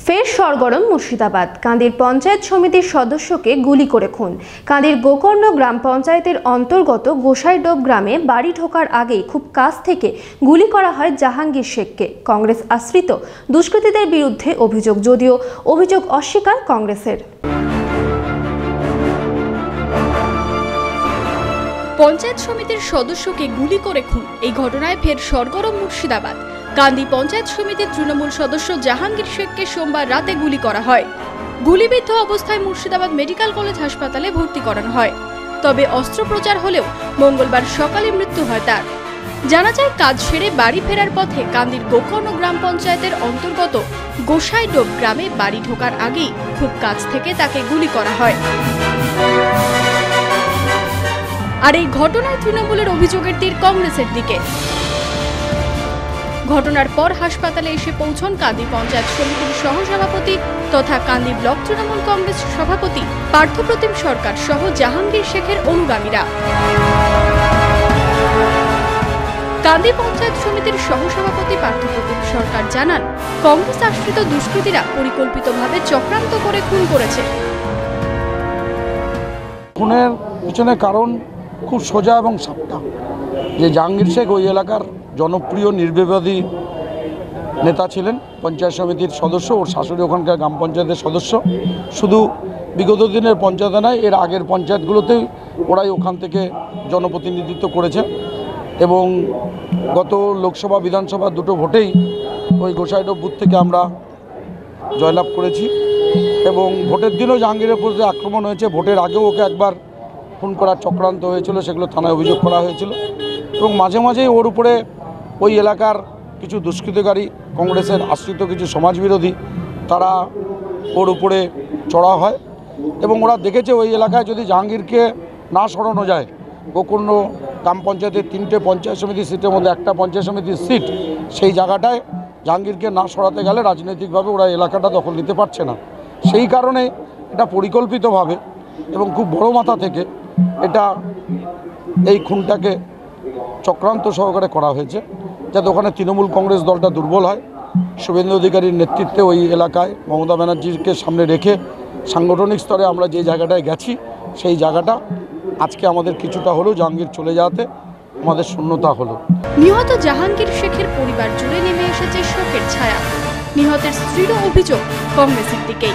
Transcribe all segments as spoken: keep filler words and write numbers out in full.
ফের সরগরম মুর্শিদাবাদ। কান্দির পঞ্চায়েত সমিতির সদস্যকে গুলি করে খুন। কান্দির গোকর্ণ গ্রাম পঞ্চায়েতের অন্তর্গত গোসাইডোব গ্রামে বাড়ি ঢোকার আগেই খুব কাছ থেকে গুলি করা হয় জাহাঙ্গীর শেখকে। কংগ্রেস আশ্রিত দুষ্কৃতীদের বিরুদ্ধে অভিযোগ, যদিও অভিযোগ অস্বীকার কংগ্রেসের। পঞ্চায়েত সমিতির সদস্যকে গুলি করে খুন, এই ঘটনায় ফের সরগরম মুর্শিদাবাদ। কান্দি পঞ্চায়েত সমিতির তৃণমূল সদস্য জাহাঙ্গীর শেখকে সোমবার রাতে গুলি করা হয়। গুলিবিদ্ধ অবস্থায় মুর্শিদাবাদ মেডিকেল কলেজ হাসপাতালে ভর্তি করানো হয়। তবে অস্ত্রোপচার হলেও মঙ্গলবার সকালে মৃত্যু হয় তার। জানা যায়, কাজ সেরে বাড়ি ফেরার পথে কান্দির গোকর্ণ গ্রাম পঞ্চায়েতের অন্তর্গত গোসাইডোব গ্রামে বাড়ি ঢোকার আগেই খুব কাছ থেকে তাকে গুলি করা হয়। আর এই ঘটনায় তৃণমূলের অভিযোগের তীর কংগ্রেসের দিকে। ঘটনার পর হাসপাতালে এসে পৌঁছন কান্দি পঞ্চায়েত সমিতির সহসভাপতি তথা কান্দি ব্লক তৃণমূল কংগ্রেস সভাপতি পার্থপ্রতিম সরকার সহ জাহাঙ্গীর শেখের অনুগামীরা। কান্দি পঞ্চায়েত সমিতির সহসভাপতি পার্থপ্রতিম সরকার জানান, কংগ্রেস আশ্রিত দুষ্কৃতীরা পরিকল্পিতভাবে চক্রান্ত করে খুন করেছে। খুনের পিছনে কারণ খুব সোজা এবং সাপটা, যে জাহাঙ্গীর শেখ ওই এলাকার জনপ্রিয় নির্বিবাদী নেতা ছিলেন, পঞ্চায়েত সমিতির সদস্য। ওর শাশুড়ি ওখানকার গ্রাম পঞ্চায়েতের সদস্য। শুধু বিগত দিনের পঞ্চায়েতে নয়, এর আগের পঞ্চায়েতগুলোতেই ওরাই ওখান থেকে জনপ্রতিনিধিত্ব করেছে এবং গত লোকসভা বিধানসভা দুটো ভোটেই ওই গোসাইডোব বুথ থেকে আমরা জয়লাভ করেছি এবং ভোটের দিনও জাহাঙ্গীরের প্রতি আক্রমণ হয়েছে। ভোটের আগেও ওকে একবার খুন করার চক্রান্ত হয়েছিল, সেগুলো থানায় অভিযোগ করা হয়েছিল এবং মাঝে মাঝেই ওর উপরে ওই এলাকার কিছু দুষ্কৃতকারী, কংগ্রেসের আশ্রিত কিছু সমাজবিরোধী, তারা ওর উপরে চড়া হয় এবং ওরা দেখেছে ওই এলাকায় যদি জাহাঙ্গীরকে না সরানো যায়, গোকর্ণ গ্রাম পঞ্চায়েতের তিনটে পঞ্চায়েত সমিতির সিটের মধ্যে একটা পঞ্চায়েত সমিতির সিট, সেই জায়গাটায় জাহাঙ্গীরকে না সরাতে গেলে রাজনৈতিকভাবে ওরা এলাকাটা দখল নিতে পারছে না। সেই কারণে এটা পরিকল্পিতভাবে এবং খুব বড় মাথা থেকে এটা এই খুনটাকে চক্রান্ত সহকারে করা হয়েছে, যাতে ওখানে তৃণমূল কংগ্রেস দলটা দুর্বল হয়। শুভেন্দু অধিকারীর নেতৃত্বে ওই এলাকায় মমতা ব্যানার্জিকে সামনে রেখে সাংগঠনিক স্তরে আমরা যে জায়গাটায় গেছি, সেই জায়গাটা আজকে আমাদের কিছুটা হলেও জাহাঙ্গীর চলে যাওয়াতে আমাদের শূন্যতা হলো। নিহত জাহাঙ্গীর শেখের পরিবার জুড়ে নেমে এসেছে শোকের ছায়া। নিহতের স্ত্রীর অভিযোগ কংগ্রেসের দিকেই।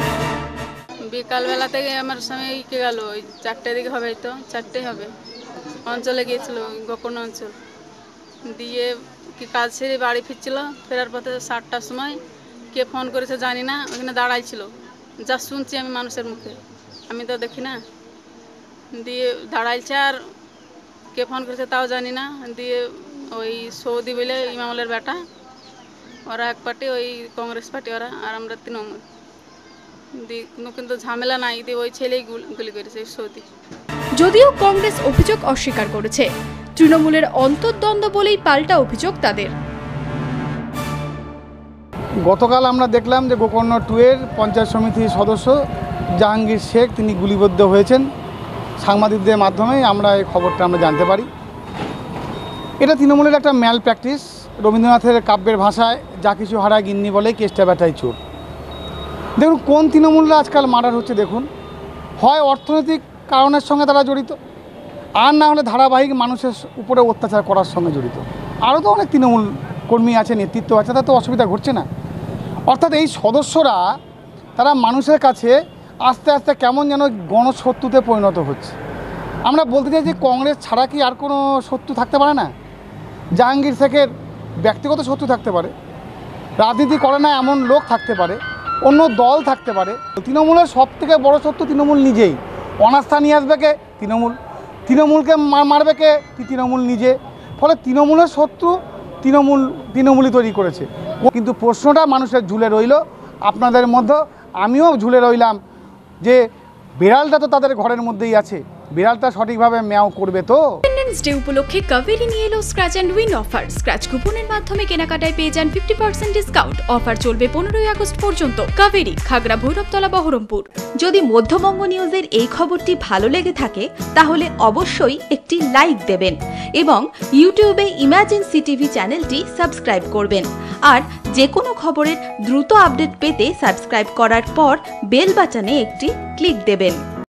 বিকালবেলা থেকে আমার স্বামী কে গেল, ওই চারটে দিকে হবে, তো চারটে হবে, অঞ্চলে গিয়েছিল, গোকর্ণ অঞ্চল দিয়ে কি কাজ সেরে বাড়ি ফিরছিল। ফেরার পথে সাতটার সময় কে ফোন করেছে জানি না, ওখানে দাঁড়াইছিল, যা শুনছি আমি মানুষের মুখে, আমি তো দেখি না। দিয়ে দাঁড়াইছে, আর কে ফোন করেছে তাও জানি না। দিয়ে ওই সৌদি বলে ইমামলের বেটা, ওরা এক পার্টি, ওই কংগ্রেস পার্টি ওরা, আর আমরা তৃণমূল। দিয়ে কিন্তু ঝামেলা নাই, দিয়ে ওই ছেলেই গুলি করেছে সৌদি। যদিও কংগ্রেস অভিযোগ অস্বীকার করেছে, তৃণমূলের অন্তর্দ্বন্দ্ব বলেই পাল্টা অভিযোগ তাদের। গতকাল আমরা দেখলাম যে গোকর্ণ টু এর পঞ্চায়েত সমিতির সদস্য জাহাঙ্গীর শেখ তিনি গুলিবিদ্ধ হয়েছেন। সাংবাদিকদের মাধ্যমে আমরা এই খবরটা আমরা জানতে পারি। এটা তৃণমূলের একটা ম্যাল প্র্যাকটিস। রবীন্দ্রনাথের কাব্যের ভাষায় যা কিছু হারায় গিন্নি বলে, কেষ্টা ব্যাটাই চোর। দেখুন কোন তৃণমূলরা আজকাল মার্ডার হচ্ছে দেখুন, হয় অর্থনৈতিক কারণের সঙ্গে তারা জড়িত, আর না হলে ধারাবাহিক মানুষের উপরে অত্যাচার করার সঙ্গে জড়িত। আরও তো অনেক তৃণমূল কর্মী আছে, নেতৃত্ব আছে, তাতে তো অসুবিধা ঘটছে না। অর্থাৎ এই সদস্যরা তারা মানুষের কাছে আস্তে আস্তে কেমন যেন গণশত্রুতে পরিণত হচ্ছে। আমরা বলতে চাই যে কংগ্রেস ছাড়া কি আর কোনো শত্রু থাকতে পারে না? জাহাঙ্গীর শেখের ব্যক্তিগত শত্রু থাকতে পারে, রাজনীতি করে না এমন লোক থাকতে পারে, অন্য দল থাকতে পারে। তৃণমূলের সব থেকে বড় শত্রু তৃণমূল নিজেই। অনাস্থা নিয়ে আসবে কে? তৃণমূল। তৃণমূলকে মারবে কে? তৃণমূল নিজে। ফলে তৃণমূলের শত্রু তৃণমূল তৃণমূলই তৈরি করেছে। কিন্তু প্রশ্নটা মানুষের ঝুলে রইল, আপনাদের মধ্যে আমিও ঝুলে রইলাম, যে বিড়ালটা তো তাদের ঘরের মধ্যেই আছে, বিড়ালটা সঠিকভাবে ম্যাও করবে তো? ইন্ডিপেন্ডেন্স ডে উপলক্ষে কাভেরি নিয়ে এলো scratch and win offer. Scratch কুপনের মাধ্যমে কেনাকাটায় পেয়ে যান ফিফটি পার্সেন্ট ডিসকাউন্ট। অফার চলবে পনেরোই আগস্ট পর্যন্ত। কাভেরি, খাগড়া, ভৈরবতলা, বহরমপুর। যদি মধ্যবঙ্গ নিউজের এই খবরটি ভালো লেগে থাকে তাহলে অবশ্যই একটি লাইক দেবেন এবং ইউটিউবে ইমাজিন সিটিভি চ্যানেলটি সাবস্ক্রাইব করবেন। আর যে কোনো খবরের দ্রুত আপডেট পেতে সাবস্ক্রাইব করার পর বেল বাটনে একটি ক্লিক দেবেন।